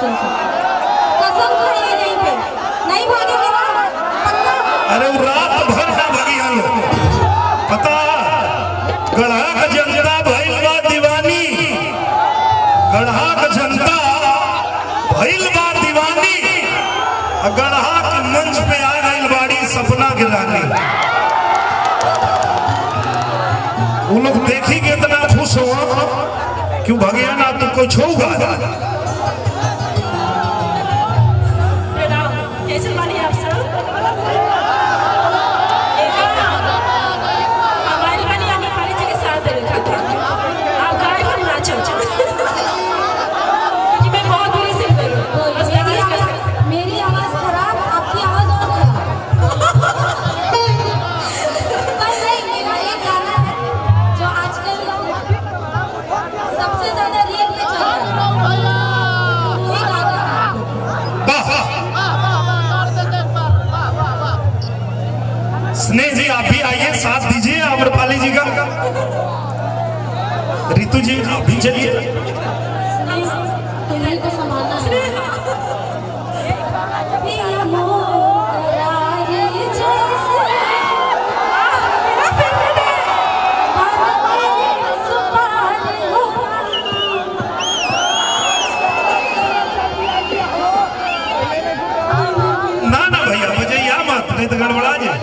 कसम खाइए नहीं पे नहीं भागेंगे ना पक्का। अरे रात भर ना भगी हम पता गढ़ा का जनता भइल बा दीवानी, गढ़ा का जनता भइल बा दीवानी, गढ़ा के मंच पे आ गई बाड़ी सपना की रानी। वो लोग देखी के इतना खुश हुआ क्यों भगया ना तो कुछ होगा। कैसे मानी आप सर? हमारी वाली आम्रपाली जी के साथ देखा था आप गाए हम नाचो क्योंकि मैं बहुत बुरी सिंगर हूँ। मेरी आवाज खराब आपकी आवाज और खराब। नहीं मेरा एक गाना है जो आजकल सबसे ज्यादा रील पे चल रहा है। स्नेह जी आप भी आइए साथ दीजिए आम्रपाली जी का। रितु जी आप भी चलिए। तुम्हें को संभालना है। ना ना भैया बजाइए मत नहीं तो गड़बड़ा जाए।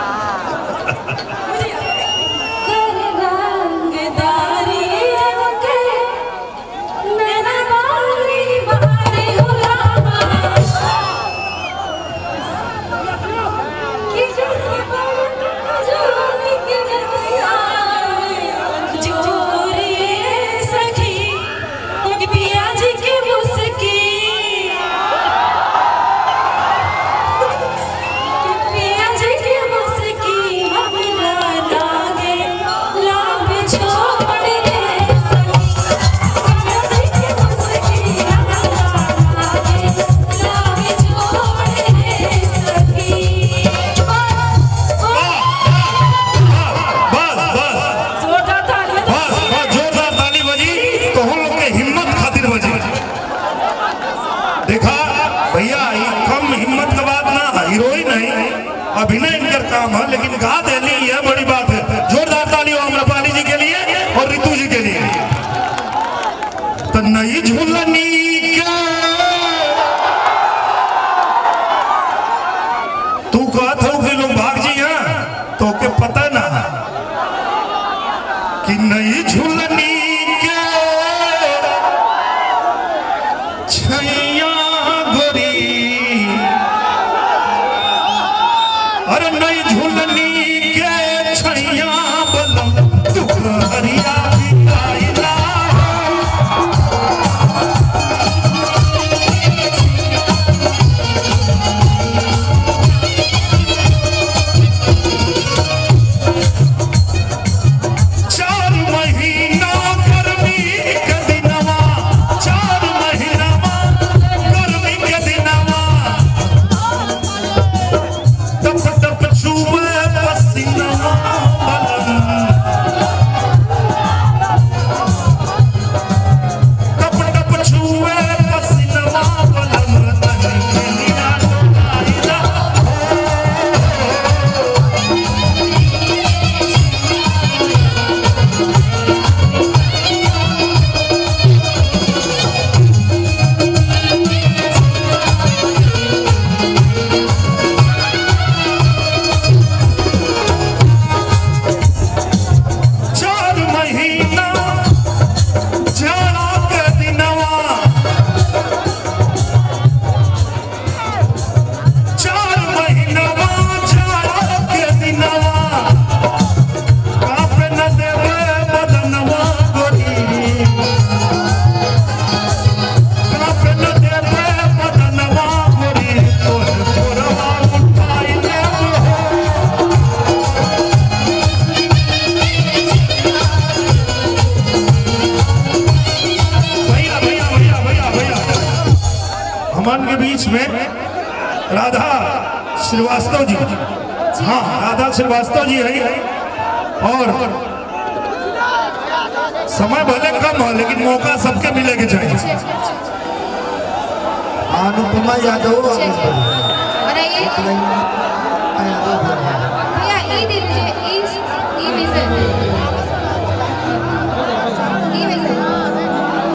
अभिनय इनका काम है लेकिन गा देनी यह बड़ी बात है। जोरदार ताली हो आम्रपाली जी के लिए और रितु जी के लिए। तो नई झूलनी के तू कहत हो कि लोग भाग जी हैं तो के पता ना कि नई झूलनी के छैया गोरी। अरे नई झूलनी के छैया बलम दुखहरिया बिताइला। चार महीना गर्मी के दिनवा, 4 महीना गर्मी के दिनवा टप टप छुए पसीना बलम। टप टप छुए पसीना बलम तनी दुनिया डुबाइला। चार महीना जाड़ा के दिनवा, 4 महीनवा जाड़ा के दिनवा कापे न देवे बदनवा गोरी। कापे न देवे बदनवा गोरी तोर तोरवा उठाई देबो। भैया भैया भैया भैया भैया हमन के बीच में राधा श्रीवास्तव जी, हाँ राधा श्रीवास्तव जी है और समय भले कम हो लेकिन मौका सबके मिले के चाहिए। अनुपमा यादव बनाइए।